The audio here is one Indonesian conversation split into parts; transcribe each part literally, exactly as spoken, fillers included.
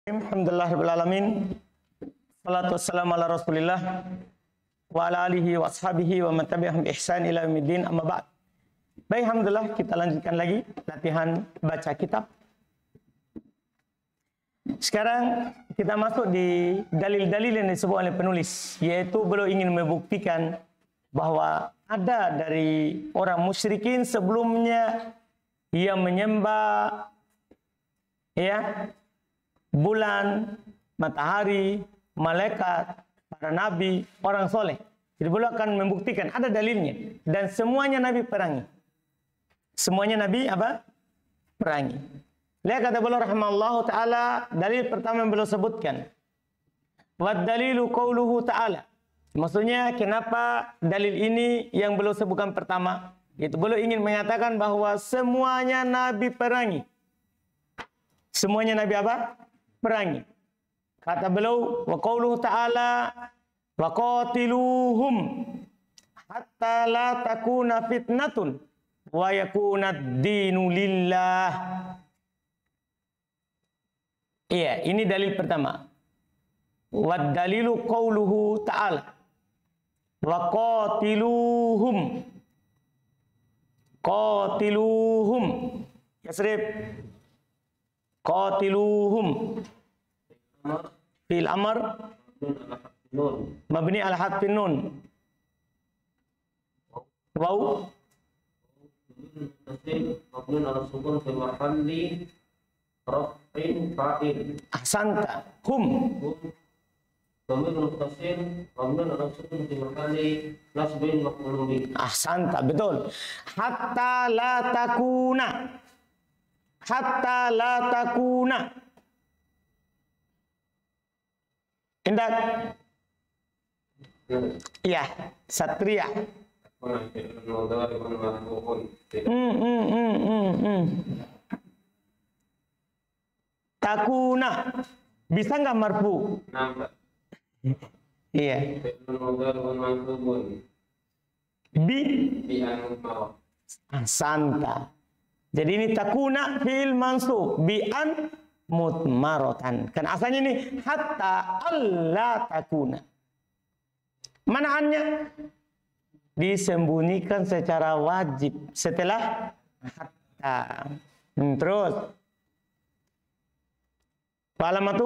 Alhamdulillahirabbil alamin. Salatu wassalamu ala Rasulillah wa ala alihi wa ashabihi wa man tabi'ahum bi ihsan ila yaumiddin, amma ba'd. Baik, alhamdulillah kita lanjutkan lagi latihan baca kitab. Sekarang kita masuk di dalil-dalil yang disebut oleh penulis, yaitu beliau ingin membuktikan bahwa ada dari orang musyrikin sebelumnya yang menyembah ya bulan, matahari, malaikat, para nabi, orang soleh. Jadi beliau akan membuktikan ada dalilnya, dan semuanya nabi perangi. Semuanya nabi apa? Perangi. Lihat kata beliau rahimallahu taala, dalil pertama yang beliau sebutkan. Wad dalilu qauluhu ta'ala. Maksudnya kenapa dalil ini yang beliau sebutkan pertama? Itu beliau ingin mengatakan bahwa semuanya nabi perangi. Semuanya nabi apa? Perangi. Kata beliau, wa qauluhu ta'ala wa qatiluhum hatta la takuna fitnatun wa yakuna ad-dinu lillah. Iya, ini dalil pertama. Wa dalilu qauluhu ta'ala wa qatiluhum. Qatiluhum. Yasrib. Qatiluhum. Fil amr mabni ala hadfin nun. Waw mabni ala sukun fil mahalli raf'in fa'il. Ahsanta. Hum dhamir muttasil mabni ala sukun fil mahalli nasbin maf'ulun bih. Ahsanta, betul. Hatta la takuna. Hatta la takuna. Indah. Iya, satria. Hmm, hmm, hmm, hmm, hmm. Takuna. Bisa nggak marfu? Iya. Bi. Santa. Jadi ini takuna fi'il mansub bi an mutmarotan. Kan asalnya ini hatta alla takuna. Manaannya disembunyikan secara wajib setelah hatta. Hmm, terus alamatu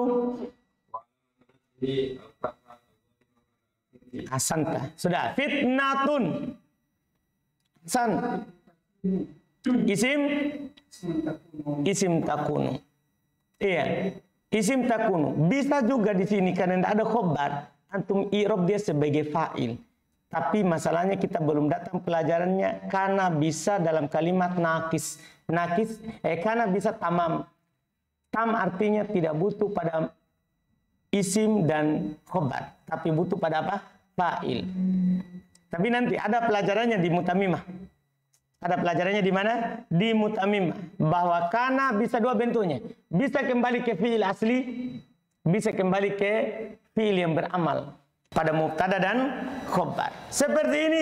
asanta. Sudah. Fitnatun. San. Isim isim takunu. Iya, isim takunu bisa juga di sini karena tidak ada khobar, antum i'rab dia sebagai fa'il. Tapi masalahnya kita belum datang pelajarannya karena bisa dalam kalimat nakis. Nakis eh karena bisa tamam. Tam artinya tidak butuh pada isim dan khobar, tapi butuh pada apa? Fa'il. Tapi nanti ada pelajarannya di mutamimah. Ada pelajarannya di mana? Di mutamimah. Bahwa kana bisa dua bentuknya. Bisa kembali ke fi'il asli, bisa kembali ke fi'il yang beramal pada mubtada dan khobar. Seperti ini.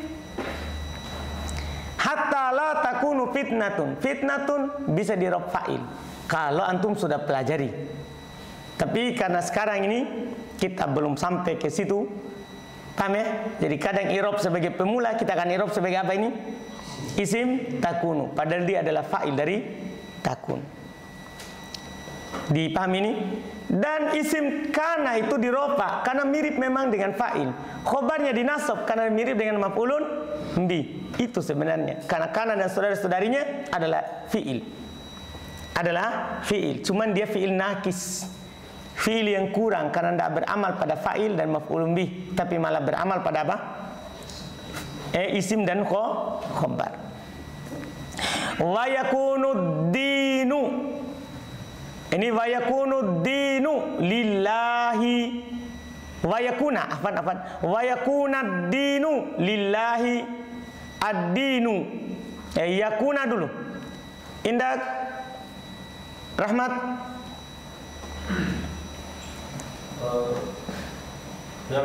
Hatta la takunu fitnatun. Fitnatun bisa di rob fa'il kalau antum sudah pelajari. Tapi karena sekarang ini kita belum sampai ke situ. Paham ya? Jadi kadang i'rab sebagai pemula, kita akan i'rab sebagai apa ini? Isim takunu, padahal dia adalah fa'il dari takun. Dipahami ini? Dan isim kana itu dirofa karena mirip memang dengan fa'il. Khobarnya dinasab karena mirip dengan maf'ulun bi. Itu sebenarnya. Karena kana dan saudara-saudarinya adalah fi'il. Adalah fi'il. Cuman dia fi'il nakis. Fi'il yang kurang karena tidak beramal pada fa'il dan maf'ulun bi, tapi malah beramal pada apa? Eh, isim dan kho, khobar. Wa yakunu dinu. Ini wa yakunu dinu lillahi. Wa yakuna, afan afan. Wa yakuna dinu lillahi. Ad-dinu. Eh, yakuna dulu. Indah Rahmat. Ya,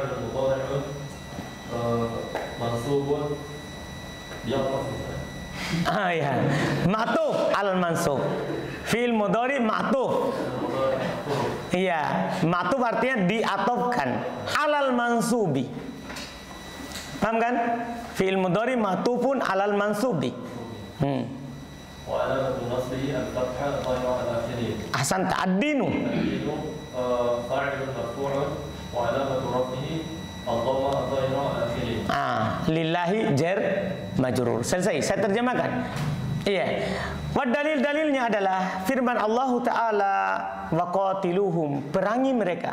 mansubun bi'araf. Ah ya, ma'tuf al mansub. Fi'il mudhari ma'tuf. Iya, matuf artinya diatofkan. Alal mansubi. Paham kan? Fi'il mudhari matufun alal mansubi. Hmm. وعلامة نصبه الفتحة الظاهرة على آخره. Ahsan ta'addinu. الدين فاعل مرفوع وعلامة رفعه الضمة الظاهرة على آخره. Ah, lillahi jar majrur. Selesai, saya terjemahkan. Iya. Wa dalil-dalilnya adalah firman Allah Ta'ala waqatiluhum, perangi mereka.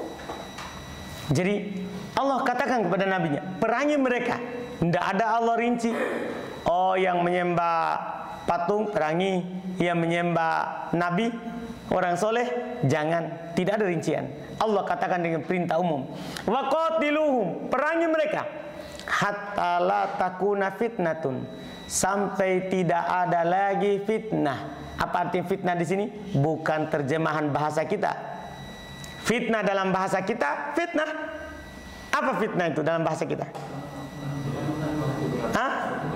Jadi Allah katakan kepada nabinya, perangi mereka. Tidak ada Allah rinci. Oh, yang menyembah patung perangi, yang menyembah nabi, orang soleh jangan. Tidak ada rincian. Allah katakan dengan perintah umum. Waqatiluhum, perangi mereka. Hatta la takuna fitnatun, sampai tidak ada lagi fitnah. Apa arti fitnah di sini? Bukan terjemahan bahasa kita. Fitnah dalam bahasa kita, fitnah. Apa fitnah itu dalam bahasa kita? Hah?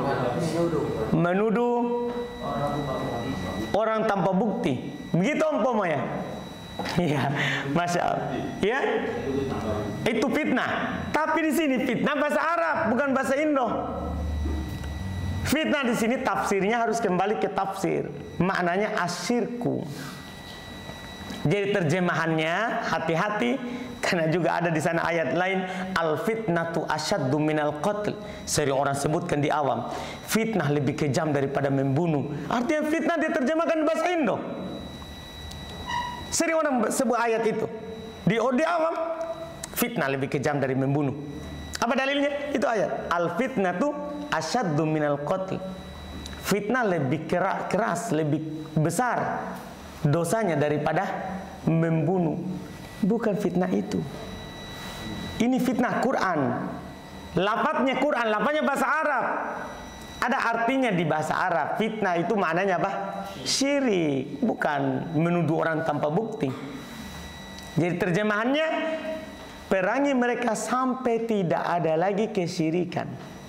Menuduh orang tanpa bukti. Begitu umpamanya. Iya, masya Allah. Ya, itu fitnah. Tapi di sini fitnah bahasa Arab, bukan bahasa Indo. Fitnah di sini tafsirnya harus kembali ke tafsir. Maknanya asyirku. Jadi terjemahannya hati-hati, karena juga ada di sana ayat lain, al fitnatu asyaddu minal qatl. Sering orang sebutkan di awam, fitnah lebih kejam daripada membunuh. Artinya fitnah diterjemahkan bahasa Indo. Sering orang sebut ayat itu di di awam, fitnah lebih kejam dari membunuh. Apa dalilnya? Itu ayat al fitnatu asyaddu minal qatl. Fitnah lebih keras, keras, lebih besar dosanya daripada membunuh. Bukan fitnah itu. Ini fitnah Quran. Lafadznya Quran, lafadznya bahasa Arab. Ada artinya di bahasa Arab. Fitnah itu maknanya apa? Syirik, bukan menuduh orang tanpa bukti. Jadi terjemahannya, perangi mereka sampai tidak ada lagi kesyirikan.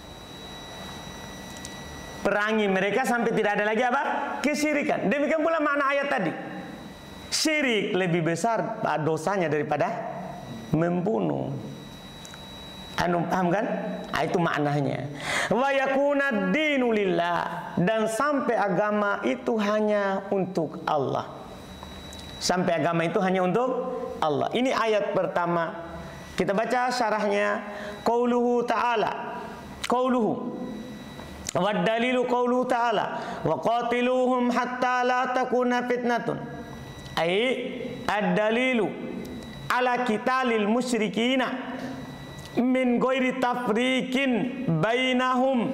Perangi mereka sampai tidak ada lagi apa? Kesyirikan. Demikian pula makna ayat tadi. Syirik lebih besar dosanya daripada membunuh. Anu paham kan? Nah, itu maknanya. Wa yakuna dinu lillah, dan sampai agama itu hanya untuk Allah. Sampai agama itu hanya untuk Allah. Ini ayat pertama. Kita baca syarahnya. Qauluhu ta'ala. Qauluhu. Wa dalilu qauluhu ta'ala. Wa qatiluhum hatta la takuna fitnatun. Ai ad-dalilu ala qitalil musyrikina min ghairi tafriqin bainahum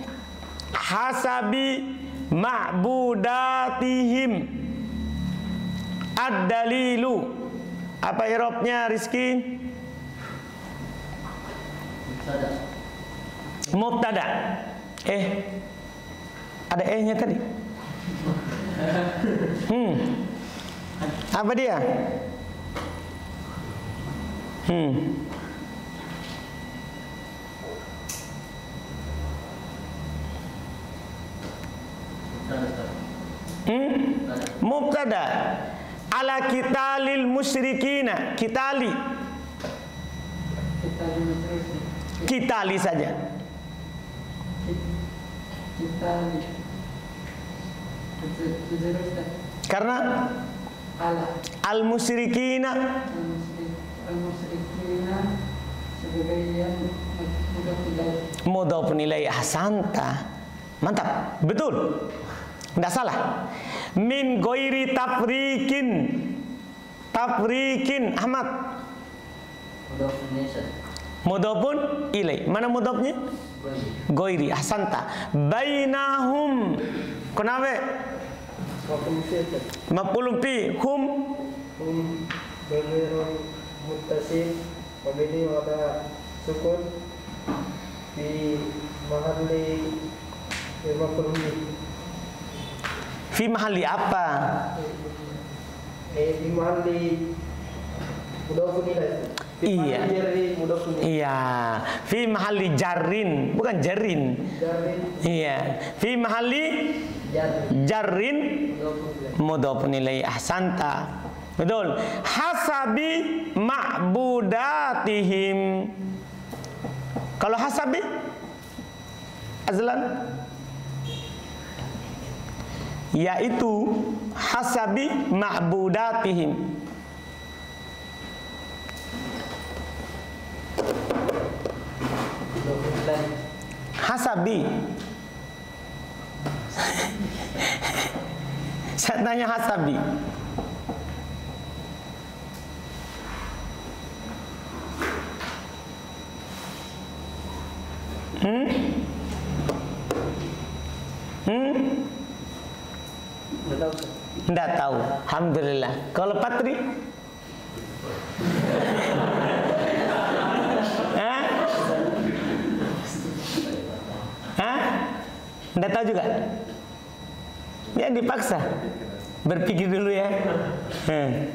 hasabi ma'budatihim. Ad-dalilu, apa i'rabnya Rizki? Mubtada. Mubtada. Eh, ada eh-nya tadi. Hmm. Apa dia? Hmm. Hmm? Mubtada. Ala qitalil musyrikina. Qitali. Qitali saja. Karena al musyrikina al musyrikina sebagai yang mudhaf nilai ahsanta. Mantap, betul. Tidak salah. Min ghairi tafriqin. Tafriqin Ahmad. Mudhafun ilai. Mana mudhafnya? Ghairi ahsanta. Bainahum. Kenapa? Maf'ulun fi hum hum dhamirun muttasil mabni ala sukun fi mahalli maf'ulun fi. Fi mahalli apa? Eh, fi mahalli mudhafun ilaih. Iya. Iya. Fi mahalli jarrin, bukan jarrin. Jarrin. Iya. Fi mahalli jarrin mudhafun ilaihi ahsanta. Betul. Hasabi ma'budatihim. Kalau hasabi azlan, yaitu hasabi ma'budatihim. Hasabi. Saya tanya hasabi. Hmm? Hmm? Tidak tahu. Tidak tahu. Alhamdulillah. Kalau Patri? Hah? Hah? Tidak tahu juga? Ya dipaksa. Berpikir dulu ya. Hmm.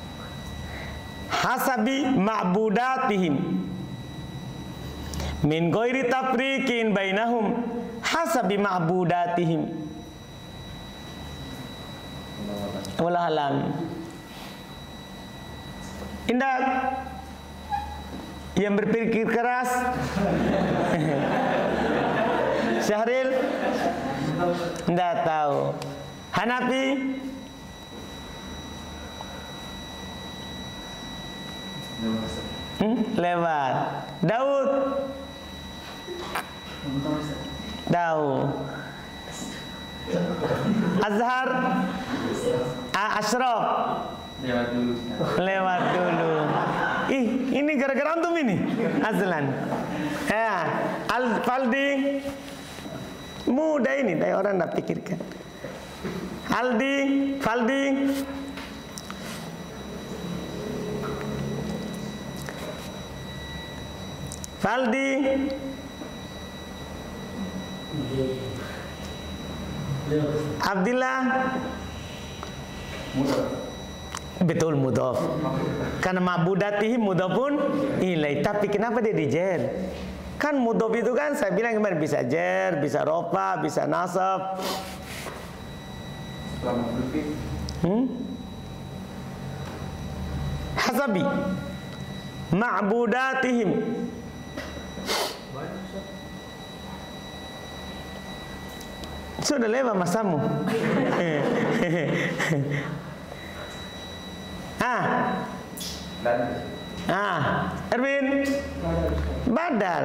Hasabi ma'budatihim. Min ghairi tafriqin bainahum hasabi ma'budatihim. Wallahu alam. Indah yang berpikir keras. Syahril tidak tahu. Hanafi hmm? Lewat. Daud tahu. Azhar Ashraf Lewat dulu. lewat dulu. Ih, ini gara-gara antum ini Azlan. Ya, Al Faldi mudah ini, tapi orang tidak pikirkan. Aldi, Faldi, Faldi, Abdillah, betul mudhaf. Karena ma'budatihim mudhafun ilai. Tapi kenapa dia dijer? Kan mudhaf itu kan saya bilang kemarin bisa jer, bisa rofa, bisa nasab. Hmm? Hasabi ma'budatihim. Sudah lewat masamu. Ah. Ah, Erwin. Badal.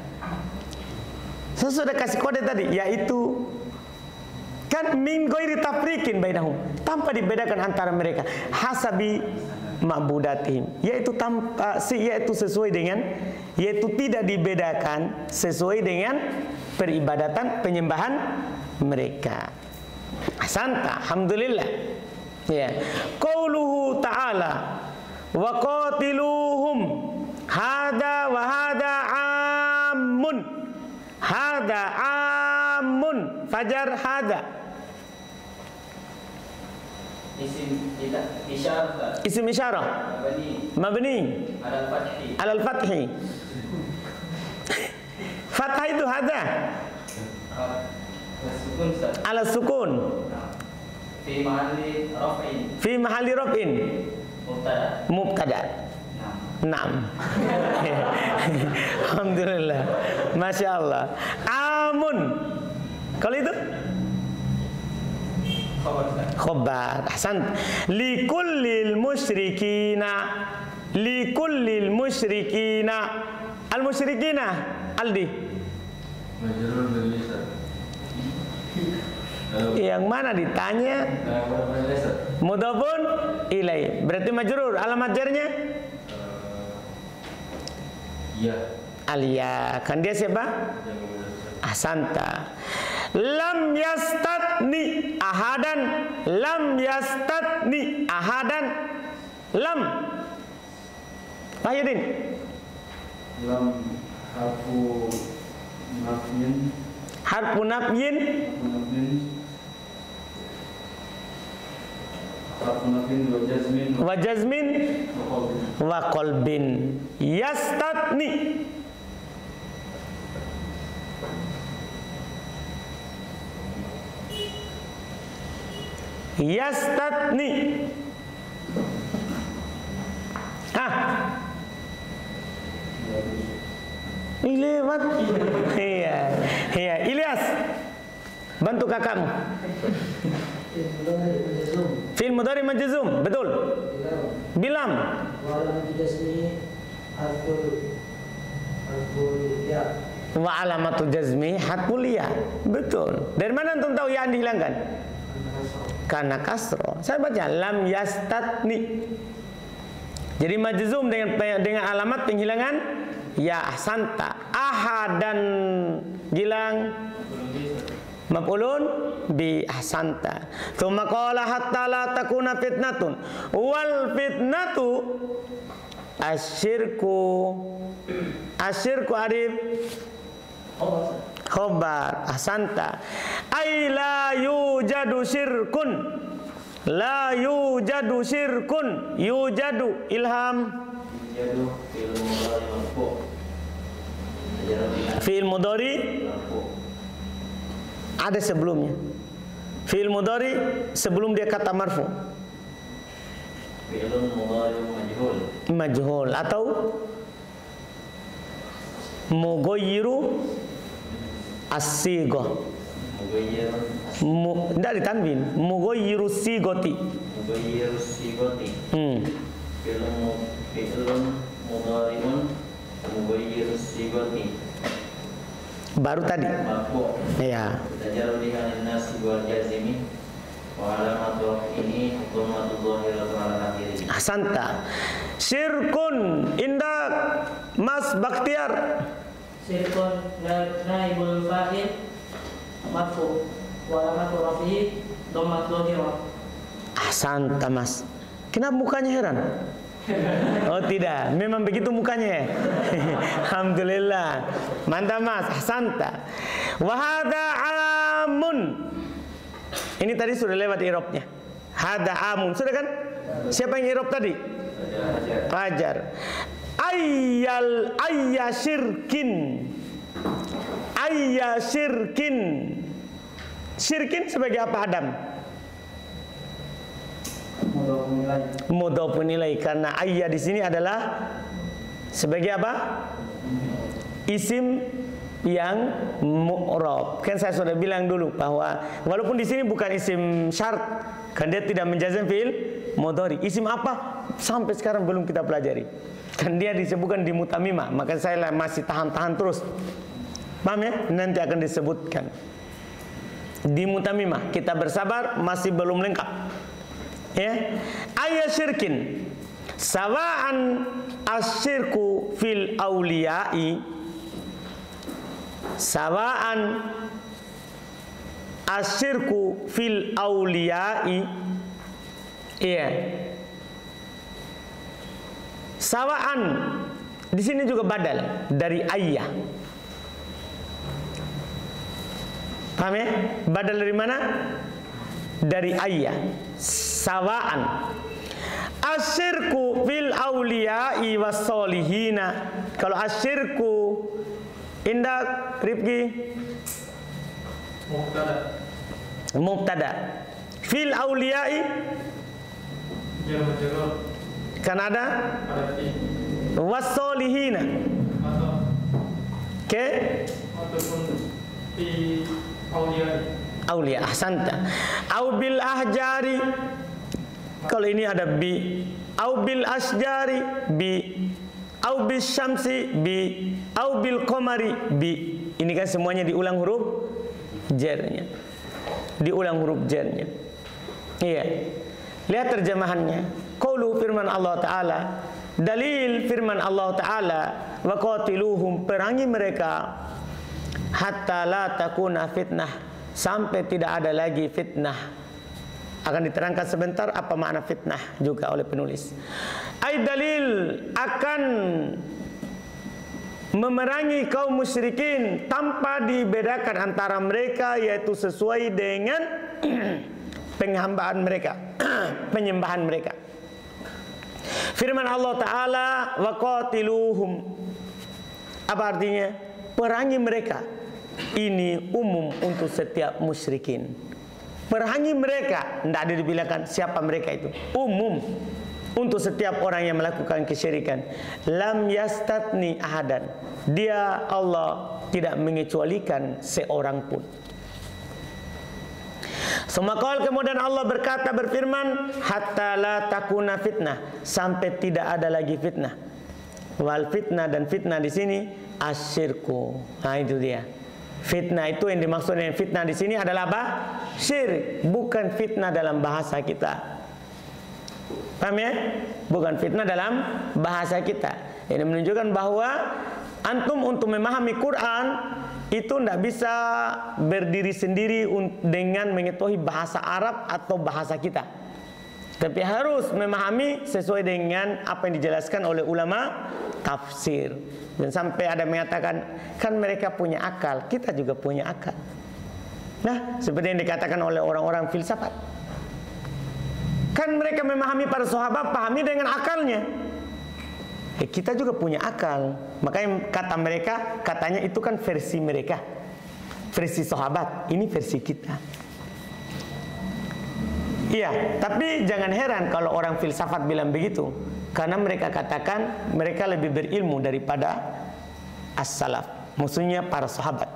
Saya sudah kasih kode tadi, yaitu kan min ghairi tafriqin bainahum, tanpa dibedakan antara mereka. Hasabi ma'budatihim, yaitu tanpa yaitu sesuai dengan, yaitu tidak dibedakan sesuai dengan peribadatan penyembahan mereka. Ahsanta, alhamdulillah. Ya. Qauluhu ta'ala wa qatiluhum hada wa hada amun. Hada amun. Fajar hada. Isim isyarah. Isim isyarah. Mabni. Mabni. Alal fathi. Alal fathi. Fathah itu hada. Sukun Ustaz. Ala sukun. Fi mahalli raf'in. Fi mahalli raf'in. Mubtada. Mubtada. Naam. Alhamdulillah. Masya Allah. Amun. Kalau itu? Khabar Ustaz. Khobar. Ahsan. Likullil musyrikina. Likullil musyrikina. Al musyrikina. Aldi. Majrur bil lisan. Yang mana ditanya? Mudhafun ilai. Berarti majrur. Alamat jarnya? Iya. Alia. Kan dia siapa? Ahsanta. Lam yastatni ahadan. Lam yastatni ahadan. Lam. Wahyudin. Lam harfu nafyin. Harfu nafyin. Nafyin. Harfu nafyin wa jazmin. Wa jazmin. Wa qalbin. Yastatni. Yastatni. Ih, lewat. Iya. Iya, Ilyas. Bantu kakakmu. Fi'il mudhari majzum, betul. Bilam. Wa alamatu jazmi harful ya. Betul. Dari mana antum tahu ya dihilangkan? Karena kasro. Saya baca lam yastatni. Jadi majzum dengan dengan alamat penghilangan ya ahsanta. Ahadan hilang maf'ulun bi ahsanta. Tsumma qala hatta la takuna fitnatun wal fitnatu asyirku asyirku arif khobar ahsanta ay la yujadu syirkun la yujadu syirkun yujadu ilham Yujadu fi'il mudhari marfu'. fi'il mudhari ada sebelumnya. Fi'il mudhari sebelum dia kata marfu. Fi'ilun mudhari majhul. Majhul atau mughayyiru as-sighah. Mughayyirun Mu, tidak ditanwin. Mughayyiru sigoti. mughayyir sigoti. Hmm. Fi'ilun mu- fi'ilun mudhari'un mughayyir sigoti. Baru tadi. Marfu'. Ya. Tajarrudihi 'anil nasi wal jazimi wa alamatu ini dhammatul dhahiratu 'ala akhirih. Ahsanta. Syirkun indak Mas Bakhtiar. Syirkun naibul fa'il marfu wa alamatu rafi'i dhammat dhahirah. Ahsanta Mas. Kenapa mukanya heran? Oh tidak, memang begitu mukanya. Alhamdulillah. Mantap Mas, ahsanta. Wa hadza amun. Ini tadi sudah lewat i'rabnya. Hadza amun, sudah kan? Siapa yang i'rab tadi? Fajar. Ayyal ayya syirkin. Ayya syirkin. Syirkin sebagai apa Adam? Mudhofun ilaih, karena ayya di sini adalah sebagai apa? Isim yang mu'rab. Kan saya sudah bilang dulu bahwa walaupun di sini bukan isim syarat, kan dia tidak menjazam fi'il mudhari. Isim apa? Sampai sekarang belum kita pelajari. Kan dia disebutkan di mutamimah, maka saya masih tahan-tahan terus. Paham ya? Nanti akan disebutkan di mutamimah. Kita bersabar, masih belum lengkap. Ya, ayat syirkin sawa'an asyirku fil awliya'i sawa'an asyirku fil awliya'i. Iya, sawa'an di sini juga badal dari ayah. Paham ya? Badal dari mana? Dari ayah. Sawa'an asyirku fil awliya'i was solihina. Kalau asyirku indak Rifki Mubtada. mubtada, fil awliya'i Jar majrur. kan ada Ada fi. was solihina. Atau Oke, ataupun fi awliya. aulia ahsanta. Au bil ahjari, kalau ini ada bi. Au bil asjari bi. Au bis syamsi bi. Au bil qamari bi. Ini kan semuanya diulang huruf jarnya. Diulang huruf jarnya. Iya. Lihat terjemahannya. Qaulu firman Allah Ta'ala. Dalil firman Allah Ta'ala. Wa qatiluhum, perangi mereka. Hatta la takuna fitnah, sampai tidak ada lagi fitnah. Akan diterangkan sebentar apa makna fitnah juga oleh penulis. Ai dalil akan memerangi kaum musyrikin tanpa dibedakan antara mereka, yaitu sesuai dengan penghambaan mereka, penyembahan mereka. Firman Allah Ta'ala, wa qatiluhum, apa artinya? Perangi mereka. Ini umum untuk setiap musyrikin. Perangi mereka, tidak ada dibilangkan siapa mereka itu. Umum. untuk setiap orang yang melakukan kesyirikan. Lam yastatni ahadan. Dia Allah tidak mengecualikan seorang pun. Semakal kemudian Allah berkata berfirman, hatta la takuna fitnah, sampai tidak ada lagi fitnah. Wal fitnah, dan fitnah di sini asyirku. Nah itu dia. Fitnah itu yang dimaksud dengan fitnah di sini adalah apa? Syirik, bukan fitnah dalam bahasa kita. Paham ya? Bukan fitnah dalam bahasa kita. Ini menunjukkan bahwa antum untuk memahami Quran itu tidak bisa berdiri sendiri dengan mengetahui bahasa Arab atau bahasa kita. Tapi harus memahami sesuai dengan apa yang dijelaskan oleh ulama tafsir. Dan sampai ada mengatakan, kan mereka punya akal, kita juga punya akal. Nah, seperti yang dikatakan oleh orang-orang filsafat. Kan mereka memahami para sahabat, pahami dengan akalnya. Eh, kita juga punya akal. Makanya kata mereka, katanya itu kan versi mereka, versi sahabat. Ini versi kita. Iya, tapi jangan heran kalau orang filsafat bilang begitu, karena mereka katakan mereka lebih berilmu daripada as-salaf, maksudnya para sahabat.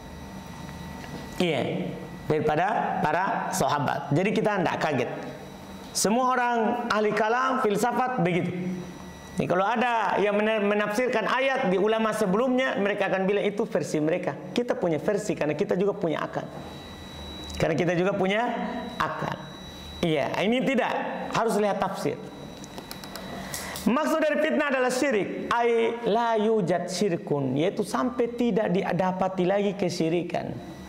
Iya, daripada para sahabat. Jadi kita tidak kaget. Semua orang ahli kalam, filsafat begitu. Nih, kalau ada yang menafsirkan ayat di ulama sebelumnya, mereka akan bilang itu versi mereka. Kita punya versi karena kita juga punya akal. Karena kita juga punya akal. Iya, ini tidak. Harus lihat tafsir. Maksud dari fitnah adalah syirik. Ai la yujad syirkun, yaitu sampai tidak didapati lagi kesyirikan.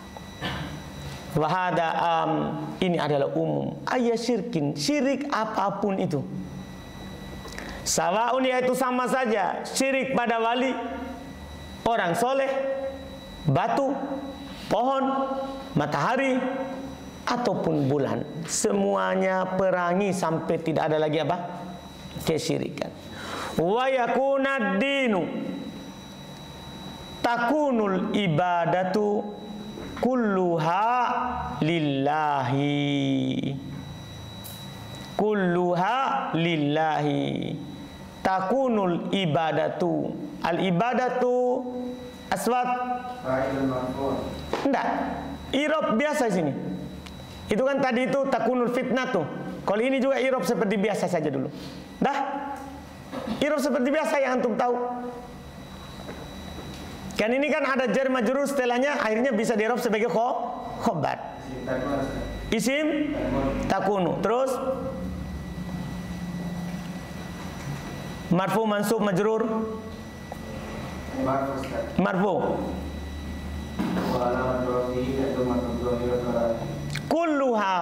Wahada am, ini adalah umum. Ayat syirkin, syirik apapun itu. Sawaun, yaitu sama saja syirik pada wali, orang soleh, batu, pohon, matahari, ataupun bulan. Semuanya perangi sampai tidak ada lagi apa? Kesyirikan. Wa yakuna dinu, takunul ibadatu kulluha lillahi. Kulluha lillahi. Takunul ibadatu. Al ibadatu aswat. Enggak. Irob biasa sini. Itu kan tadi itu takunul fitnah tuh. Kalau ini juga irob seperti biasa saja dulu. Dah. Irob seperti biasa yang antum tahu. Kan ini kan ada jar majrur setelahnya, akhirnya bisa diirob sebagai kho, khobar. Isim takunu. Terus marfu mansub majrur. Marfu. Kulluha.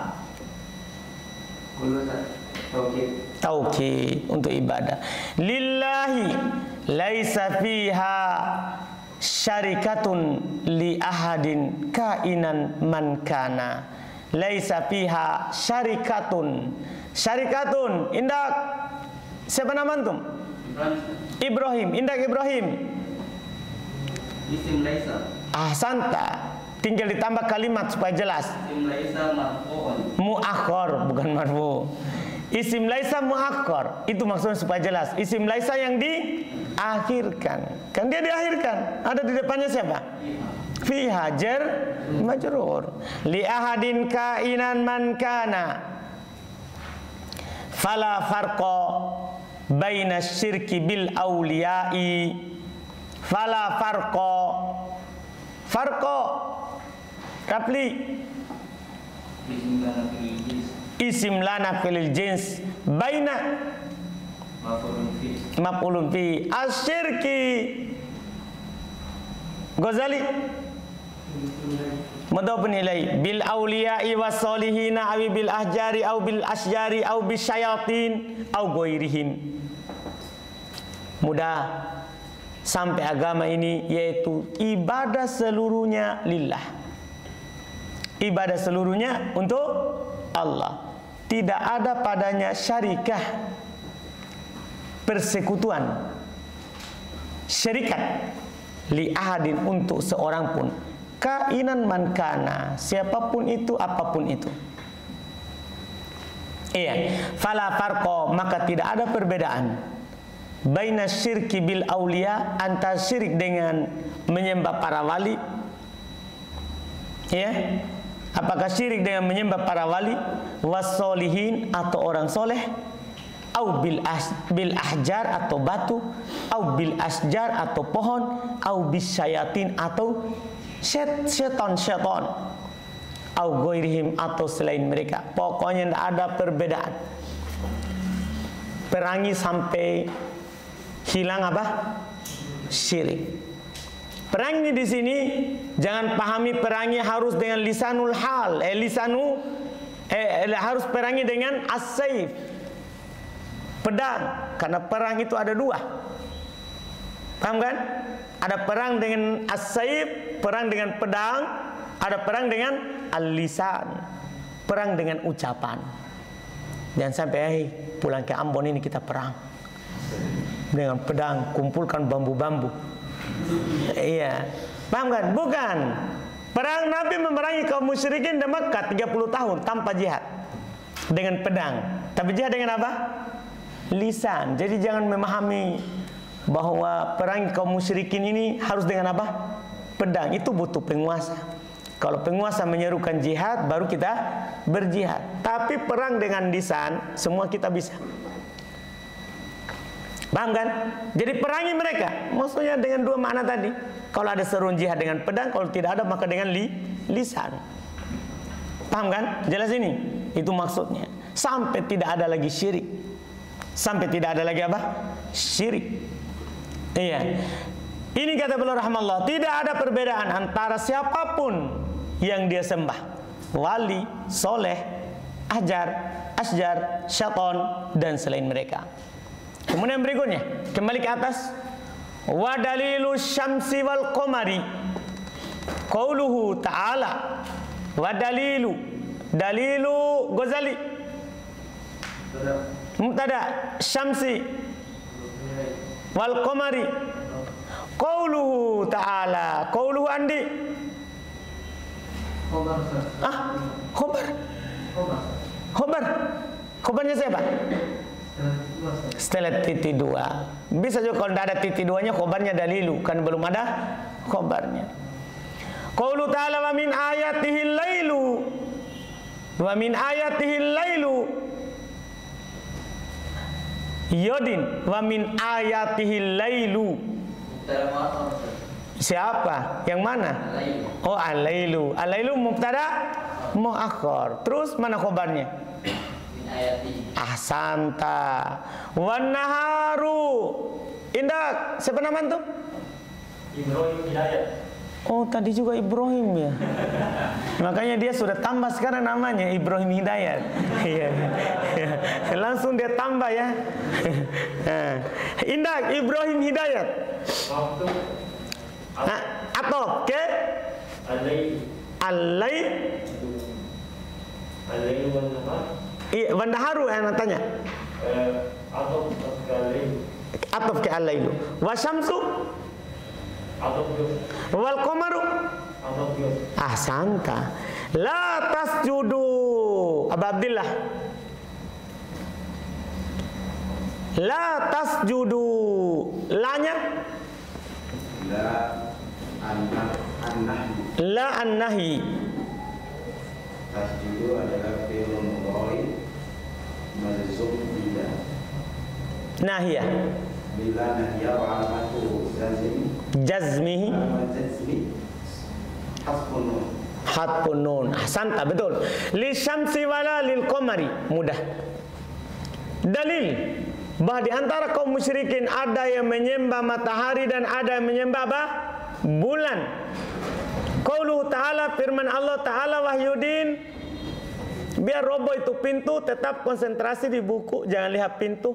Taukid untuk ibadah. Lillahi laisa fiha syarikatun li ahadin kainan man kana. Laisa fiha syarikatun. Syarikatun indak. Siapa nama antum? Ibrahim. Indak Ibrahim. Isim laisa. Ahsanta. Tinggal ditambah kalimat supaya jelas. Isim laisa marfu'un. Muakhir, bukan marfu. Isim laisa muakhir. Itu maksudnya supaya jelas. Isim laisa yang diakhirkan. Kan dia diakhirkan. Ada di depannya siapa? Fi hajar majrur. Li ahadin kainan man kana. Fala farqa baina syirki bil awliyai. Fala farqa. Farqa Rapli isim lana filil jins baina maf'ulun fi asyirki. Ghazali mudhafun ilai bil awliya'i was solihina aw bil ahjari aw bil asjari aw bis syayatin aw ghairihim. Mudah sampai agama ini, yaitu ibadah seluruhnya lillah. Ibadah seluruhnya untuk Allah. Tidak ada padanya syarikah, persekutuan, syarikat li ahadin untuk seorang pun. Kainan man kana, siapapun itu, apapun itu. Iya, fala farqa, maka tidak ada perbedaan baina syirki bil aulia, antara syirik dengan menyembah para wali. Ya, apakah syirik dengan menyembah para wali, wassolihin atau orang soleh, au bil as bil ahjar atau batu, au bil asjar atau pohon, au bis syayatin atau syet syaitan-syaitan, au ghairihim atau selain mereka. Pokoknya tidak ada perbedaan. Perangi sampai hilang apa? Syirik. Perangi di sini jangan pahami perangi harus dengan lisanul hal, eh lisanu eh, eh harus perangi dengan as-saif, pedang, karena perang itu ada dua. Paham kan? Ada perang dengan as-saif, perang dengan pedang, ada perang dengan al-lisan, perang dengan ucapan. Jangan sampai eh, pulang ke Ambon ini kita perang dengan pedang, kumpulkan bambu-bambu. Iya, paham kan? Bukan. Perang Nabi memerangi kaum musyrikin di Makkah tiga puluh tahun tanpa jihad dengan pedang. Tapi jihad dengan apa? Lisan. Jadi jangan memahami bahwa perang kaum musyrikin ini harus dengan apa? Pedang. Itu butuh penguasa. Kalau penguasa menyerukan jihad, baru kita berjihad. Tapi perang dengan lisan, semua kita bisa. Paham kan? Jadi perangi mereka. Maksudnya dengan dua makna tadi. Kalau ada seruan jihad dengan pedang, kalau tidak ada maka dengan li, lisan. Paham kan? Jelas ini? Itu maksudnya. Sampai tidak ada lagi syirik. Sampai tidak ada lagi apa? Syirik. Iya. Ini kata beliau rahmatullah, tidak ada perbedaan antara siapapun yang dia sembah. Wali, soleh, ajar, asjar, syaitan, dan selain mereka. Kemudian berikutnya, kembali ke atas. Wa dalilu syamsi wal qamari qauluhu ta'ala. Wa dalilu, dalilu Ghazali mubtada, syamsi wal qamari qauluhu ta'ala. Qauluhu Andi. Ah, khobar. Khobar. Khobarnya siapa? Setelah titik dua. Bisa juga kalau tidak ada titik duanya, khobarnya dalilu, kan belum ada khobarnya. Qaulu ta'ala wa min ayatihil lailu wa min ayatihil lailu yodin wa min ayatihil lailu. Siapa? Yang mana? Oh, al-lailu. Al-lailu mubtada muakhar. Terus mana khobarnya? Ahsanta. Wan naharu. Indah, siapa nama itu? Ibrahim Hidayat. Oh, tadi juga Ibrahim ya. Makanya dia sudah tambah sekarang namanya Ibrahim Hidayat. Iya. Langsung dia tambah ya. Indah, Ibrahim Hidayat. Nah, atau ke Al-Lail. Al-Lail. Al-Lail wan nahar. Iya, wan naharu yang tanya. Atau ke Al-Lail. Atau ke Al-Lailu. Wa syamsu Atau ke wal qamaru. Atau ke Ahsanta. La tasjudu. Aba Abdillah. La tasjudu. La-nya La an-nahi. La an-nahi. Tasjudu adalah fi'il mudhari majzum bila. Nahiyah. Bila nahiya wa alamatu jazmi. Jazmihi. Alamat jazmi hasbun nun. Hatpun nun. Ahsanta, betul. Li syamsi wala lil qamari. Mudah. Dalil bahwa di antara kaum musyrikin ada yang menyembah matahari dan ada yang menyembah apa? Bulan. Qauluhu ta'ala, firman Allah Ta'ala, Wahyudin, biar roboh itu pintu, tetap konsentrasi di buku, jangan lihat pintu.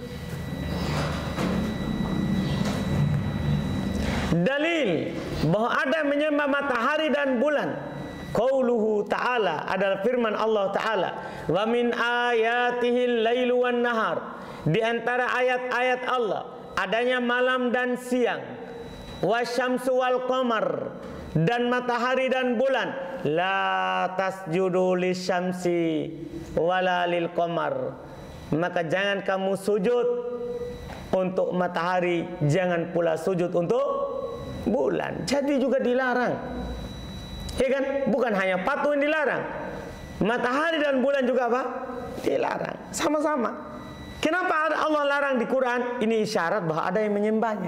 Dalil bahwa ada yang menyembah matahari dan bulan. Qauluhu ta'ala adalah firman Allah Ta'ala, wa min ayatihil lailu wan nahar. Di antara ayat-ayat Allah adanya malam dan siang. Wasyamsu wal qamar, dan matahari dan bulan. La tasjudu lisyamsi wala lil qamar. Maka jangan kamu sujud untuk matahari, jangan pula sujud untuk bulan. Jadi juga dilarang. Ya kan? Bukan hanya patung yang dilarang, matahari dan bulan juga apa? Dilarang. Sama-sama. Kenapa Allah larang di Quran? Ini isyarat bahwa ada yang menyembahnya.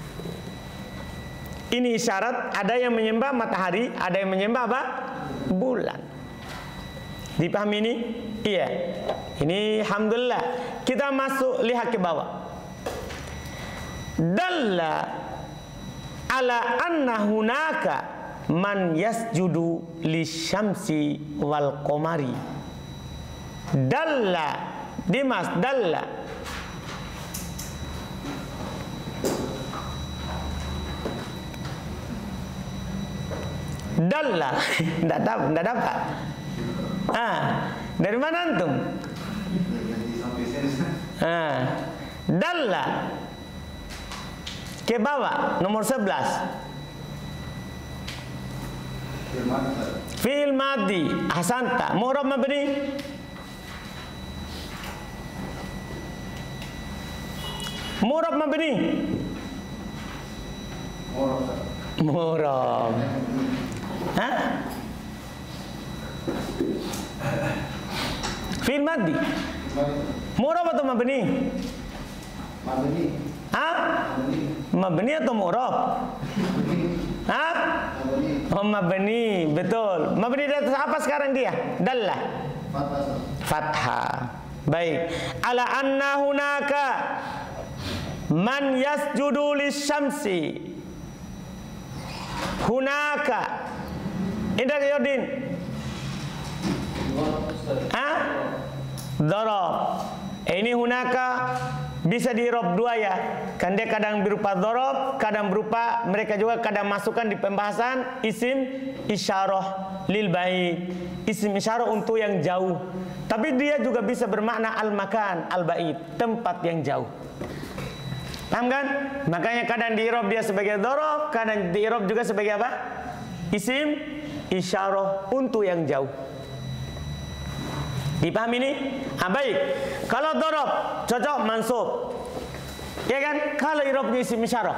Ini isyarat ada yang menyembah matahari, ada yang menyembah apa? Bulan. Dipahami ini? Iya. Ini alhamdulillah. Kita masuk, lihat ke bawah. Dalla ala anna hunaka man yasjudu lisyamsi wal qamari. Dalla, Dimas, dalla. Dalla, tidak dapat, tidak dapat. Ah, dari mana antum? Ah, dalla. Ke bawah, nomor sebelas. Fi'il madhi, ahsanta. Mu'rab mabni? Mu'rab mabni? Mu'rab. Hah? Fi'il madhi. Mu'rab atau mabni? Mabni. Hah? Mabni atau mu'rab? Hah? Oh, mabni, betul. Mabni di atas apa sekarang dia? Dalla. Fathah. Baik. Ala anna hunaka man yasjudu lisyamsi. Hunaka. Indah Yodin. Hah? Darab. Ini hunaka bisa di-i'rab dua ya. Kan dia kadang berupa dhorob, kadang berupa, mereka juga kadang masukkan di pembahasan isim isyarah lil ba'id. Isim isyarah untuk yang jauh. Tapi dia juga bisa bermakna al-makan, al-ba'id, tempat yang jauh. Paham kan? Makanya kadang di-i'rab dia sebagai dhorob, kadang di-i'rab juga sebagai apa? Isim isyarah untuk yang jauh. Dipahami ini? Ah, baik. Kalau dhorob cocok mansub. Ya kan? Kalau i'rabnya isim isyarah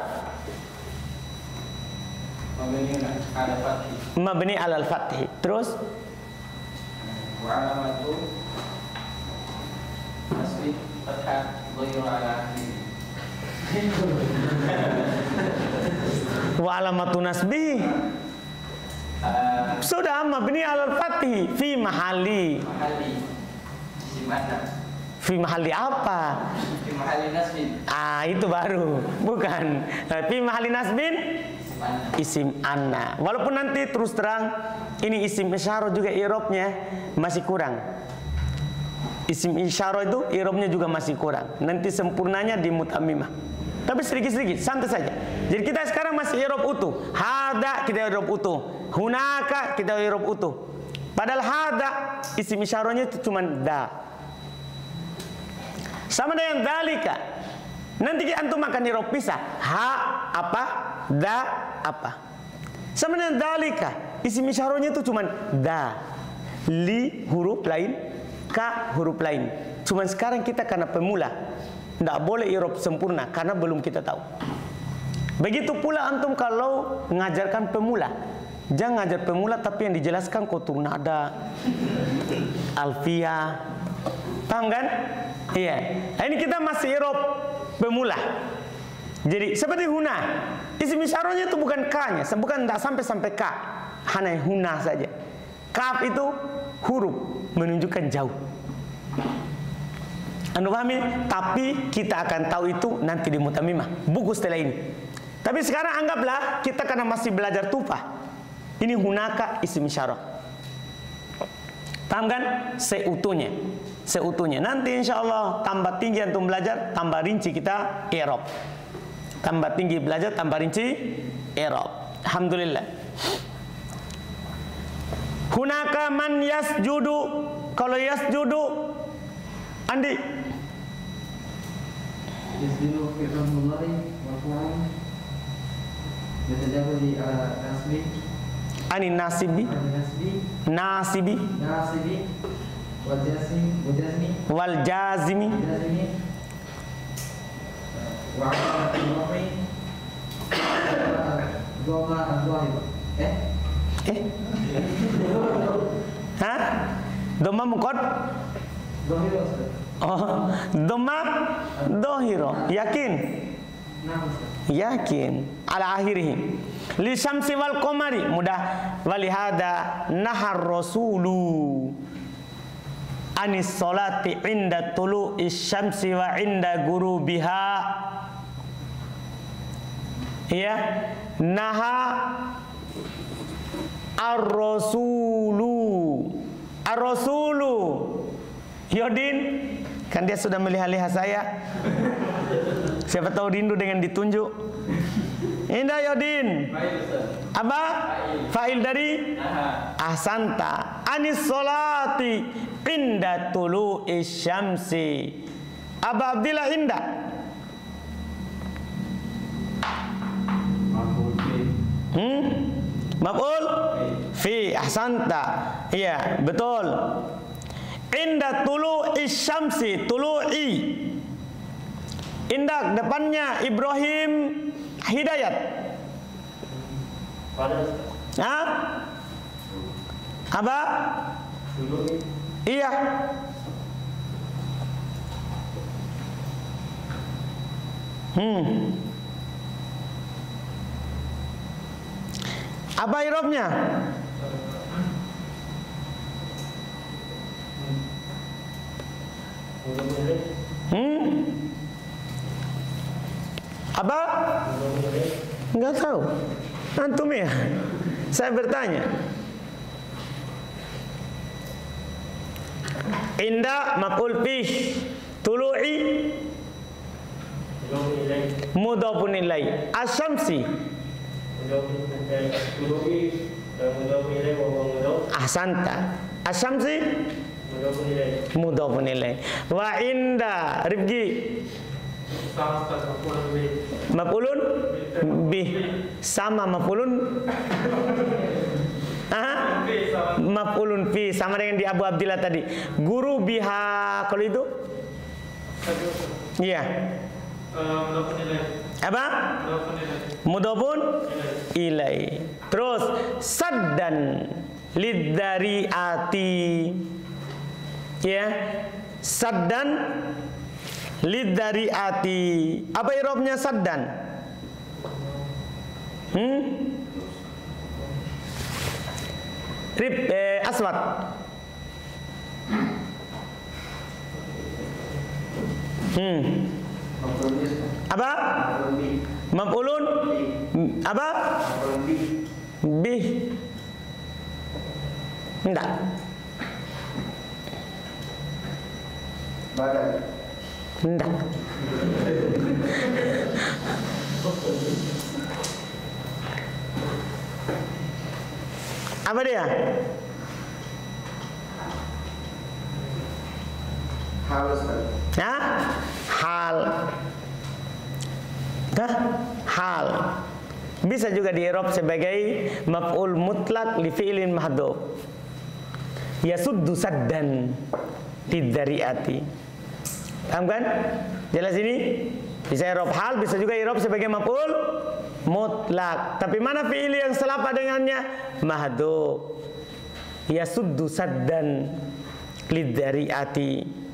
mabni alal fathi. Terus wa alamatu nasbi fathah dhairu ala wa alamatu nasbi sudah mabni alal fathi fi mahali. mahali isim anna. Fi mahali apa? Fi mahali nasbin. Ah, itu baru. Bukan. Fi mahali nasbin isim anna. Walaupun nanti terus terang ini isim isyarah juga i'rabnya masih kurang. Isim isyarah itu i'rabnya juga masih kurang. Nanti sempurnanya di mutammimah. Tapi sedikit-sedikit, santai saja. Jadi kita sekarang masih i'rab utuh. Hada kita i'rab utuh. Hunaka kita i'rab utuh. Padahal hada isim isyarahnya itu cuma da. Sama dengan dalika. Nanti antum akan i'rab pisah. Ha apa? Da apa? Sama dengan dalika. Isim isyarahnya itu cuma da. Li huruf lain, ka huruf lain. Cuma sekarang kita karena pemula, tidak boleh i'rab sempurna karena belum kita tahu. Begitu pula antum kalau mengajarkan pemula. Jangan ngajar pemula tapi yang dijelaskan kotur nada, alfiyah. Paham kan? Iya. Nah, ini kita masih i'rab pemula. Jadi seperti huna. Isim isyarahnya itu bukan ka-nya, bukan tidak sampai sampai ka. Hanya huna saja. Kaf itu huruf menunjukkan jauh. Anda pahami? Tapi kita akan tahu itu nanti di mutammimah, buku setelah ini. Tapi sekarang anggaplah kita karena masih belajar tufah. Ini hunaka isim isyarah. Paham kan? Seutuhnya. Seutuhnya. Nanti insya Allah tambah tinggi antum belajar, tambah rinci kita i'rab. Tambah tinggi belajar, tambah rinci i'rab. Alhamdulillah. Hunaka man yasjudu. Kalau yasjudu, Andi. Yasjudu fi'lun mudhari marfu'un yatajawazi ala nasbi Ani nasibi, Nasbi, nasibi, Nasibi, Wajazmi, Wajazmi, wal jazimi, Wajazmi, Wa'alamat Rafi, Doma Al-Zahir. Eh? eh, hah? Doma mukot? Zahir Ustaz. Oh, doma dohiro. Yakin? Nah Ustaz. Yakin. Ala akhirih. Li syamsi wal qamari. Mudah. Walihada nahar rasulu anis salati inda tulu'i syamsi wa inda gurubiha. Ya, naha ar-rasulu ar-rasulu Yodin, kan dia sudah melihat-lihat saya. Siapa tahu rindu dengan ditunjuk. Indah Yodin. Apa? Fa'il dari ahsanta anis solati inda tulu'i syamsi. Aba Abdillah indah. Hmm? Maf'ul fi ahsanta. Iya, betul. Inda tulu'i syamsi, tulu'i. Indah depannya Ibrahim Hidayat. Hah? Apa? Iya. Hmm. Apa irobnya? Hmm? Apa? Enggak tahu. Antum ya? Saya bertanya. Inda maf'ul bih, tulu'i mudhafun ilaih, asyamsi ahsanta, asyamsi mudhafun ilaih. Wa inda Rifki maf'ulun bih, sama maf'ulun ah maf'ulun fi, sama dengan di Abu Abdillah tadi. Guru biha, kalau itu iya apa? Mudhafun ilai. Terus saddan lidzariati, ya, saddan lidzariati. Apa irobnya saddan? Hmm? Rib eh, aswad. Hmm. Apa? Maf'ulun apa? Bih. Enggak. Badan. Enggak. Apa dia? Hal Ustaz. Hah? Hal. Hah? Hal. Bisa juga di-i'rab sebagai maf'ul mutlak li fi'lin mahdhuf. Yasuddu saddan lidzariati. Paham kan? Jelas ini? Bisa i'rab hal, bisa juga i'rab sebagai maf'ul mutlak. Tapi mana fi'il yang selapa dengannya? Mahdhuf. Yasuddu saddan lidzariati.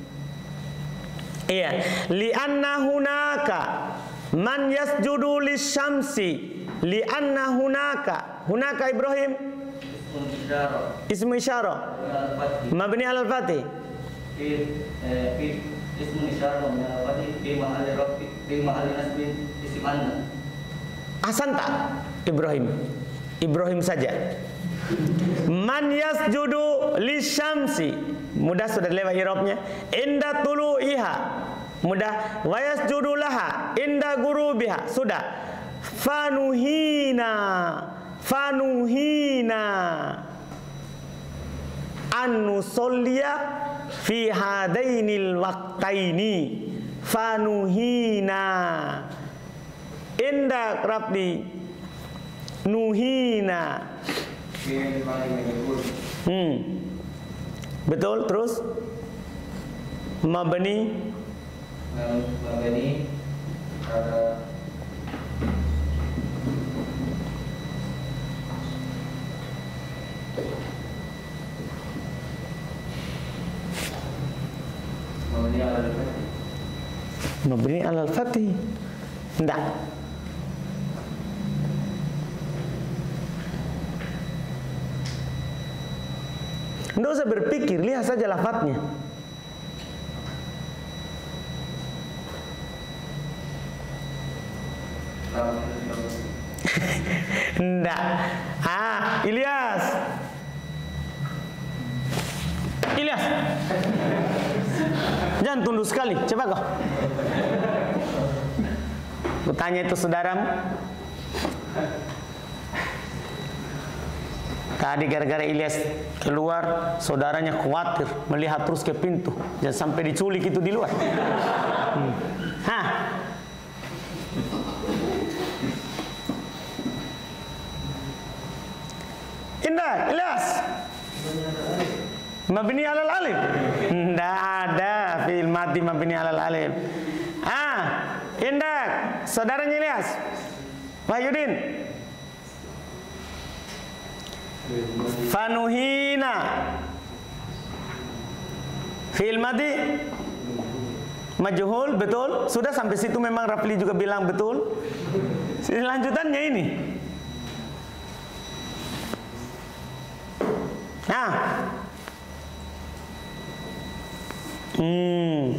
Iya, li'anna hunaka man yasjudu lisyamsi, li'anna hunaka, hunaka Ibrahim ismu isyarah mabni alal fatih, ismu isyarah mabni alal fatih fi mahalli rafi fi mahalli nasbin isim anna. ahsanta Ibrahim, Ibrahim saja. Man yasjudu lisyamsi, mudah sudah lewat irobnya. Inda tulu'iha, mudah. Wa yasjudu laha inda gurubiha, sudah. Fanuhina, fanuhina an nusolliya fi hadainil waqtaini. Fanuhina inda rabbi nuhina fi'il madhi majhul. Hmm. Betul, terus mabni Mabni ada mabni ala al-fath. mabni alal fathi. Enggak. Nggak usah berpikir, lihat saja lafadznya. Enggak. Ah, Ilyas. Ilyas. Jangan tunduk sekali, coba kau. Kutanya itu saudaramu. Tadi gara-gara Ilyas keluar, saudaranya khawatir melihat terus ke pintu, jangan sampai diculik itu di luar. Hmm. Hah? Indah, Ilyas. Mabni alal alif. Tidak ada fi'il madhi mabni alal alif. Ah, Indah, saudaranya Ilyas. Wahyudin. Fanuhina. Fi'il madhi majhul, betul. Sudah sampai situ memang Rafli juga bilang betul. Lanjutannya ini. Nah. Hmm.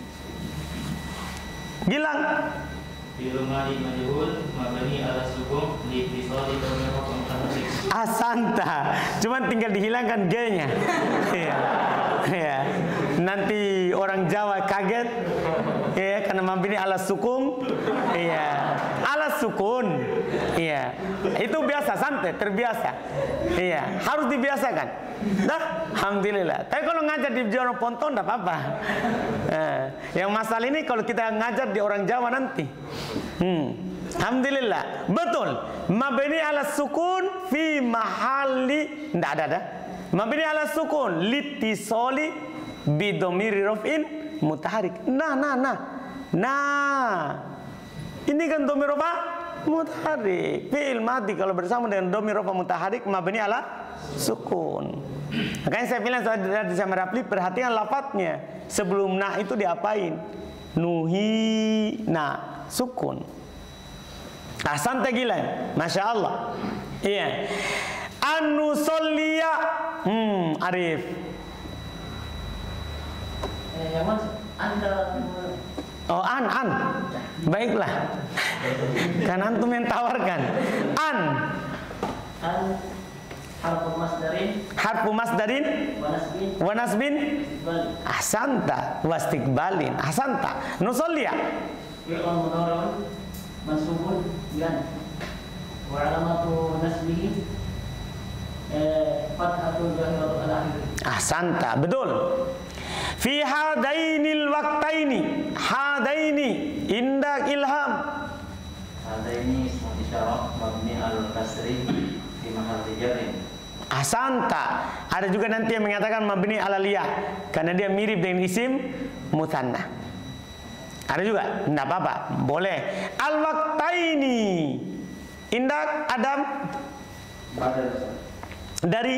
Gilang. Fi'il madhi majhul mabni ala sukun li ittisali dhamir raf'in mutaharrik. Asanta. Cuma tinggal dihilangkan G-nya. Iya. Iya. Nanti orang Jawa kaget. Iya, karena mabni ala sukun. Iya. Ala sukun. Iya. Itu biasa, santai, terbiasa. Iya, harus dibiasakan. Dah, alhamdulillah. Tapi kalau ngajar di Jawa Ponton enggak apa-apa. Nah, yang masalah ini kalau kita ngajar di orang Jawa nanti. Hmm. Alhamdulillah. Betul. Mabni ala sukun fi mahalli enggak ada ada. Mabni ala sukun litisoli bi dhamiri raf'in mutaharrik. Nah, nah, nah. Nah. Ini kan dhamir rafa mutaharrik. Fi'il madhi kalau bersama dengan dhamir rafa mutaharrik mabni ala sukun. Makanya saya bilang tadi sama Rafli, perhatikan lafadznya. Sebelum na itu diapain? Nuhi na sukun. Ah, santai gila, masya Allah. Iya. Anusolliya. Hmm, Arif. Eh, yang mas, Anda Oh, an, an. Baiklah. Kan antum yang tawarkan. An. an harfu masdarin Harfu masdarin wanasbin wa nasbin bal ahsanta wastiqbalin. Ahsanta. Nusolliya. fi'il mudhari'un mansubun yan wa alamatu nasbihi eh fathatul zahiratu ala akhir. Ahsanta. Betul. Fi hadainil waqtaini. Hadaini indak ilham. Ada ini ismu isyarah mabni al kasri di mahalli jarrin. Ahsanta. Ada juga nanti yang mengatakan mabni ala liya karena dia mirip dengan isim mutsanna. Ada juga, enggak apa-apa, boleh. Al waqtaini indak Adam dari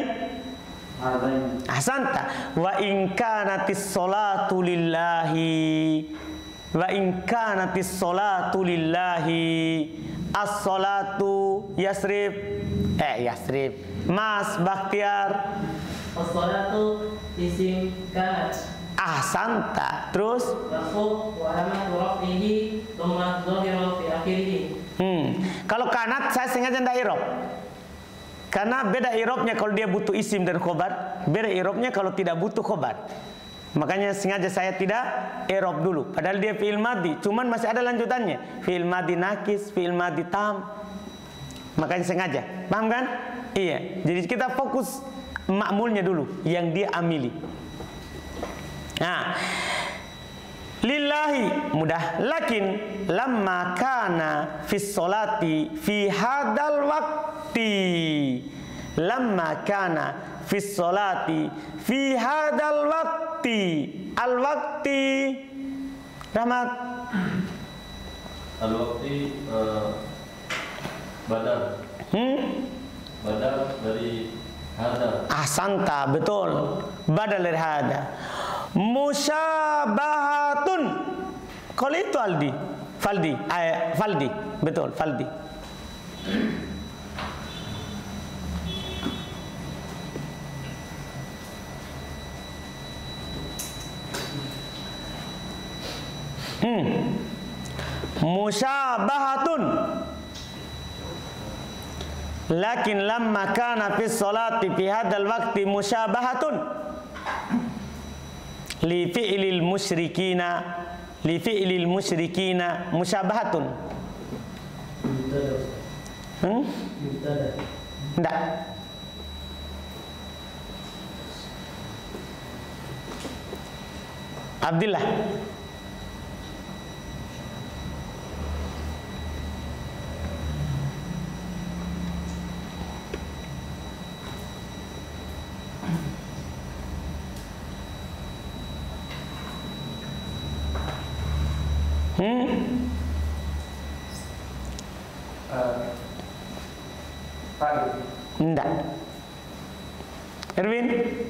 ahsanta. Wa in kanatis sholatu lillahi wa in kanatis sholatu lillahi as-sholatu Yasrib eh Yasrib Mas Bakhtiar As-salatu isim kanat ahsanta. Terus marfu wa alamatu raf'ihi dhamma dhahira fi akhirih. hmm. Kalau kanat saya sengaja ndak irob karena beda irobnya kalau dia butuh isim dan khobar, beda irobnya kalau tidak butuh khobar. Makanya sengaja saya tidak irob dulu. Padahal dia fi'il madhi, cuman masih ada lanjutannya. Fi'il madhi nakis, fi'il madhi tam. Makanya sengaja, paham kan? Iya. Jadi kita fokus makmulnya dulu, yang dia amili. Nah, lillahi mudah. Lakin lamma kana fis sholati fi hadal waqti lamma kana fi sholati fi hadzal waqti. Al waqti Rahmat. Al waqti uh, badal. Hmm? Badal dari hada. Ahsanta, betul. Badal dari hada. Musyabahatun. Kalau itu Aldi, Faldi, eh, Faldi, betul, Faldi. Hmm. Musyabahatun. Lakin lamma kana fi sholati fi hadzal waqti musyabahatun li fi'lil musyrikina li fi'lil musyrikina musyabahatun. Hmm? Enggak. Abdillah. Hmm? Enggak. Erwin?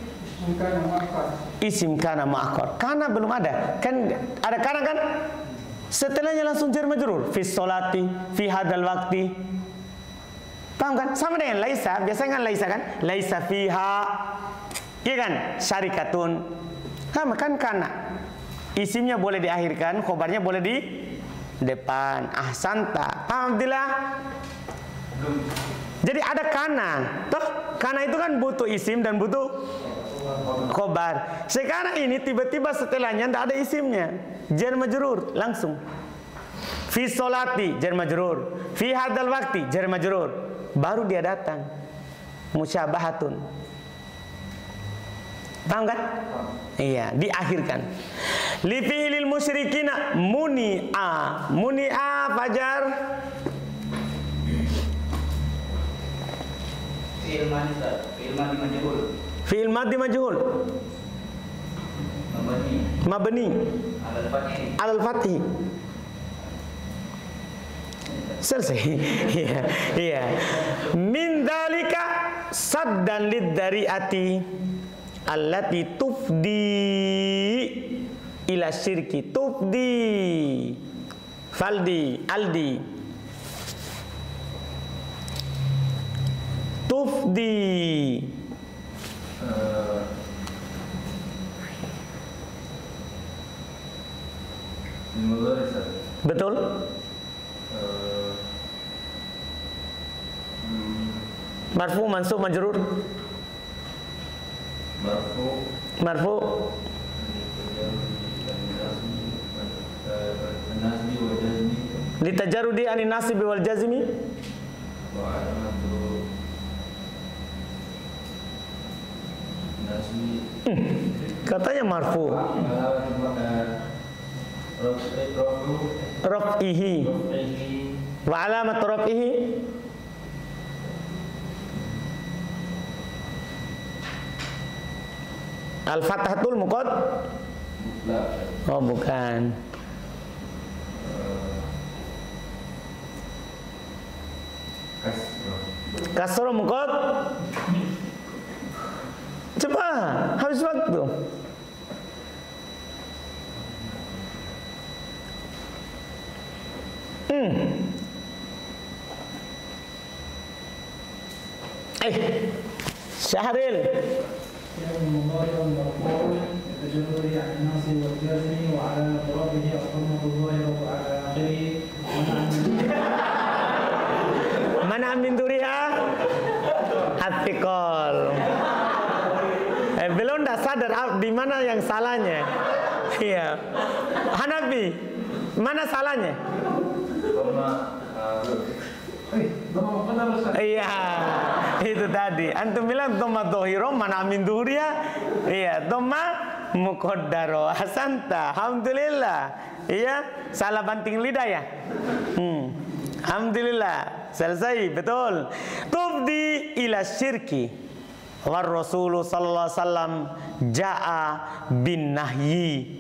Isim kana mu'akkar. Kana belum ada. Kan ada kana kan? Setelahnya langsung jar majrur. Fi sholati, fi hadzal waqti. Paham kan? Sama dengan laisa. Biasanya kan laisa kan? Laisa fiha. Iya kan? Syarikatun. Sama kan kana. Isimnya boleh diakhirkan, khobarnya boleh di depan. Ahsanta. Paham tidak? Jadi ada kana. Toh, kana itu kan butuh isim dan butuh khobar. Sekarang ini tiba-tiba setelahnya tidak ada isimnya. Jar majrur langsung. Fi sholati jar majrur. Fi hadzal waqti jar majrur. Baru dia datang. Musyabahatun. Paham kan? Iya, diakhirkan. Li fi'lil musyrikina muni'a. Muni'a Fajar. Fi'il madhi, fi'il madhi majhul. Fi'il madhi majhul. Mabni. Mabni. Alal fathi. Alal fathi. Selesai. Iya, iya. Min dzalika saddan lid-dari'ati allati tufdi ila syirki. Tufdi. Faldi, Aldi. Tufdi. Uh, Betul? Uh, hmm, Marfu, mansub, majrur. marfu Marfu. nasbi wa jazmi Litajarudi anin nasib wal jazmi. wa alamatu nasbi Katanya marfu. Raf'ihi. Wa alamat raf'ihi al-fathatul muqad. Oh, bukan. Kasro muqad. Coba, habis waktu. Hmm. Eh, Syahril. فعل مضارع مرفوع يتجرد عن الناصب والجازم وعلى اضطرابه الضمة الظاهرة على آخره Mana min duriha? Atikol. Eh, belum dah sadar di mana yang salahnya. Iya. Hanafi, mana salahnya? Iya, itu tadi. Antum bilang dhamma dhahira mana min duriha? Iya, dhamma muqaddaro. Ahsanta. Alhamdulillah. Iya, salah banting lidah ya. Hmm. Alhamdulillah, selesai, betul. Tufdi ila syirki. War Rasulullah sallallahu alaihi wasallam jaa bin nahyi.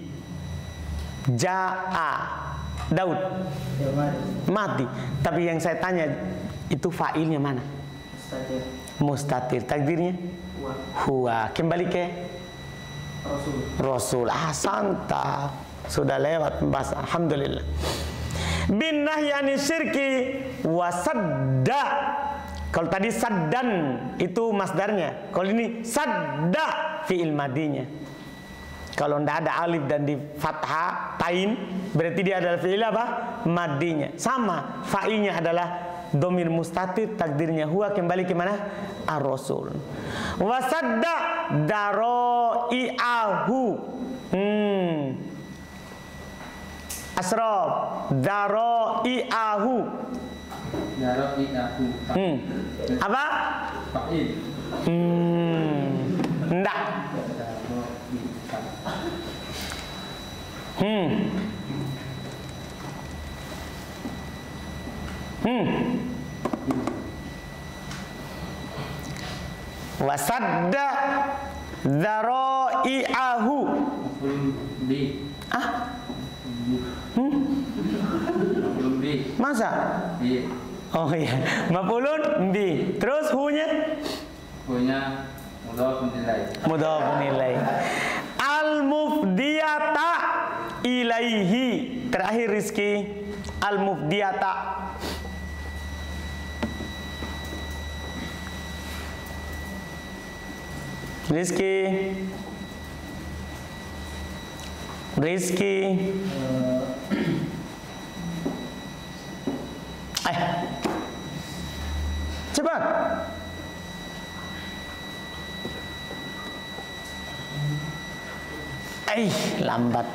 Jaa Daud mati. Tapi yang saya tanya itu fa'ilnya mana? Mustatir. Mustatir. Takdirnya? Huwa. Kembali ke Rasul. Rasul. Ah, santap. Sudah lewat pembahasan. Alhamdulillah. Bin nahyani syirki wasadda. Kalau tadi saddan itu masdarnya. Kalau ini sadda fi'il madinya. Kalau tidak ada alif dan di fathah tain, berarti dia adalah fi'il apa? Madinya. Sama, fa'ilnya adalah domir mustatir, takdirnya huwa, kembali ke mana? Ar-Rasul. Wasadda daro'i'ahu. Hmm. Asraf daro'i'ahu. Daro'i'ahu. Hmm. Apa? Fa'il. Hmm. Enggak. Hmm. Hmm. Wasadda dzara'i'ahu. Bi. Ah? Hmm? Bi. Masa? Bi. Oh iya. Maf'ulun bi. Terus hu-nya? Punya mudhaf ilaih. Mudhaf ilaih. Al-mufdiyata ilaihi. Terakhir Rizki. Al-mufdiyata. Rizki. Rizki. Eh. Cepat. Eh, lambat.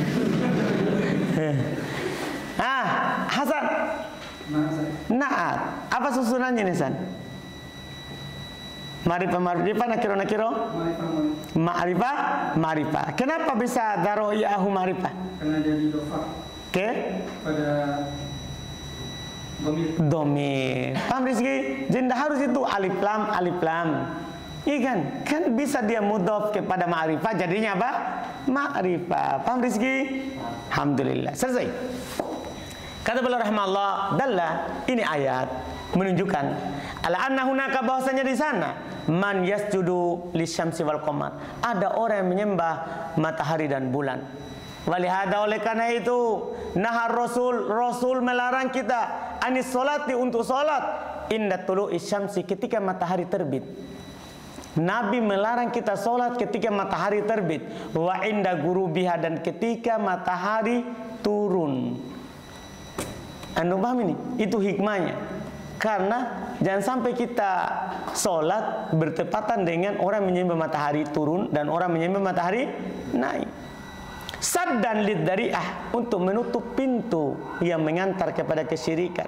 Ah, Hasan. Naat. Apa susunannya nih, San? Ma'rifah, ma'rifah, nakiro, nakiro? Ma'rifah, ma'rifah. Kenapa bisa daro'i'ahu ma'rifah? Karena dia didofak Oke? pada domir. Domir. Paham Rizki? Jadi harus itu alif lam, alif lam. Iya kan? Kan bisa dia mudhof kepada ma'rifah, jadinya apa? Ma'rifah. Paham Rizki? Alhamdulillah. Selesai. Kata beliau rahimahullah, dalla, ini ayat menunjukkan ala anna hunaka, bahwasanya di sana man yasjudu lisyamsi wal qamar, ada orang yang menyembah matahari dan bulan. Walihada, oleh karena itu nahar rasul, rasul melarang kita anis solati, untuk solat inda tulu'i syamsi, ketika matahari terbit. Nabi melarang kita solat ketika matahari terbit, wa inda gurubiha, dan ketika matahari turun. Anda paham ini? Itu hikmahnya. Karena jangan sampai kita sholat bertepatan dengan orang menyembah matahari turun dan orang menyembah matahari naik. Saddan lidzari'ah, untuk menutup pintu yang mengantar kepada kesyirikan.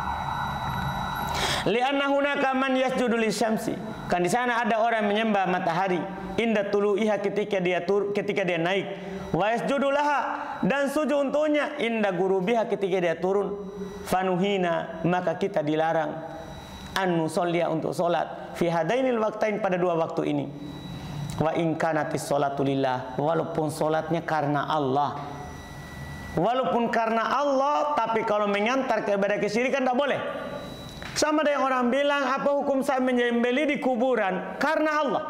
Li'anna hunaka man yasjudu lisyamsi, kan di sana ada orang menyembah matahari inda tulu'iha, ketika dia tur, ketika dia naik, wa yasjudu laha, dan sujud untuknya inda gurubiha, ketika dia turun. Fanuhina, maka kita dilarang an nusolliya, untuk solat fi hadainil waqtain, pada dua waktu ini. Wa in kanatis sholatu lillah, walaupun solatnya karena Allah, walaupun karena Allah, tapi kalau mengantar kepada kesyirikan tidak boleh. Sama dengan orang bilang, apa hukum saya menyembelih di kuburan? Karena Allah.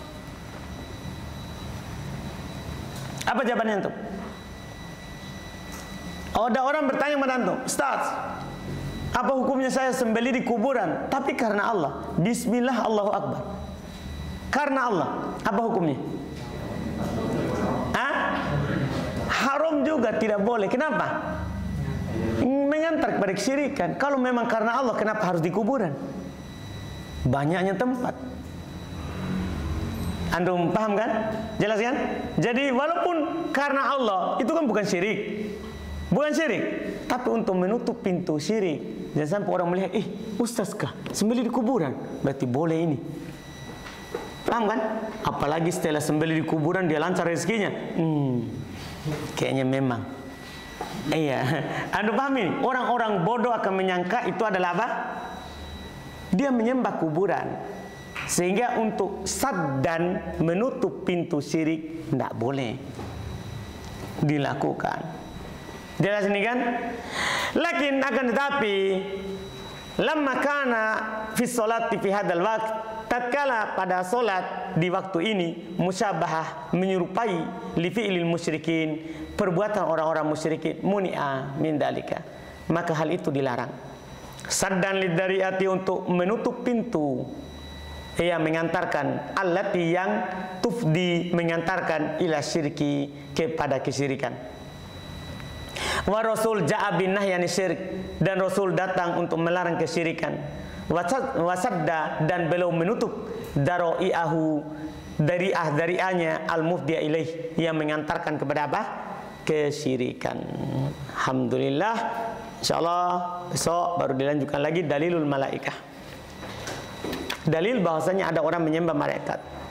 Apa jawabannya itu? Oh, ada orang bertanya kepada antum, Ustaz, apa hukumnya saya sembelih di kuburan? Tapi karena Allah. Bismillah, Allahu Akbar. Karena Allah. Apa hukumnya? Hah? Haram juga, tidak boleh. Kenapa? Mengantar kepada kesyirikan. Kalau memang karena Allah, kenapa harus di kuburan? Banyaknya tempat. Antum paham kan? Jelas kan? Jadi walaupun karena Allah, itu kan bukan syirik. Bukan syirik, tapi untuk menutup pintu syirik. Jangan sampai orang melihat, eh, ustaz kah sembelih di kuburan? Berarti boleh ini. Paham kan? Apalagi setelah sembelih di kuburan dia lancar rezekinya. Hmm, kayaknya memang Iya, Anda pahami? Orang-orang bodoh akan menyangka itu adalah apa? Dia menyembah kuburan. Sehingga untuk sad dan menutup pintu syirik tidak boleh dilakukan. Jelas ini kan? Lakin akan tetapi lamma kana fi sholati fi hadzal waqt, tatkala pada solat di waktu ini musyabahah menyerupai li fi'lil musyrikin, perbuatan orang-orang musyrikin, muni'a min dalika, maka hal itu dilarang. Saddan lidariati, untuk menutup pintu yang mengantarkan, allati yang tufdi mengantarkan ila syirki, kepada kesyirikan. Wa Rasul ja'a bin nahyani syirik, dan Rasul datang untuk melarang kesyirikan. Wasadda, dan beliau menutup daro'iahu, dari'ah dari'ahnya al-mufdiya ilaih, yang mengantarkan kepada apa? Kesyirikan. Alhamdulillah. InsyaAllah besok baru dilanjutkan lagi dalilul malaikah. Dalil bahwasanya ada orang menyembah malaikat.